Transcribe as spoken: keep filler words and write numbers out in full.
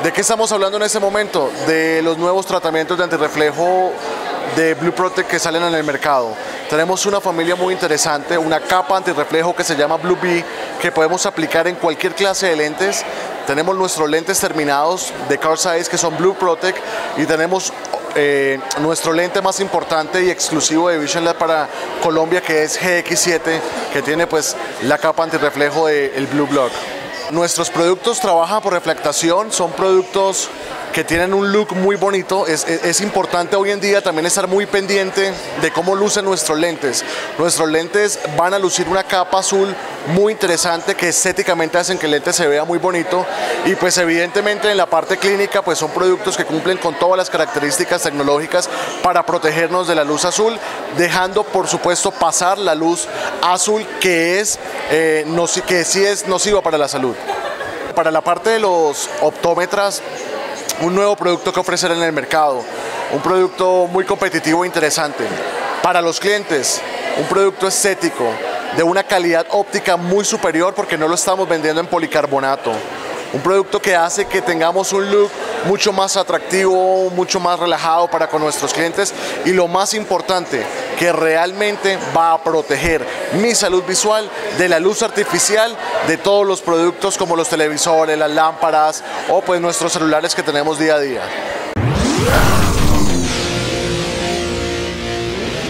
¿De qué estamos hablando en este momento? De los nuevos tratamientos de antirreflejo de Blue Protect que salen en el mercado. Tenemos una familia muy interesante, una capa antirreflejo que se llama Blue B, que podemos aplicar en cualquier clase de lentes. Tenemos nuestros lentes terminados de Carl Zeiss que son Blue Protect y tenemos eh, nuestro lente más importante y exclusivo de Vision Lab para Colombia, que es G X siete, que tiene pues la capa antirreflejo del Blue Block. Nuestros productos trabajan por refractación, son productos que tienen un look muy bonito. Es, es, es importante hoy en día también estar muy pendiente de cómo lucen nuestros lentes. Nuestros lentes van a lucir una capa azul muy interesante que estéticamente hacen que el lente se vea muy bonito, y pues evidentemente en la parte clínica pues son productos que cumplen con todas las características tecnológicas para protegernos de la luz azul, dejando por supuesto pasar la luz azul que, es, eh, no, que sí es nociva para la salud. Para la parte de los optómetras, un nuevo producto que ofrecer en el mercado, un producto muy competitivo e interesante. Para los clientes, un producto estético, de una calidad óptica muy superior porque no lo estamos vendiendo en policarbonato. Un producto que hace que tengamos un look mucho más atractivo, mucho más relajado para con nuestros clientes, y lo más importante, que realmente va a proteger mi salud visual de la luz artificial de todos los productos como los televisores, las lámparas o pues nuestros celulares que tenemos día a día.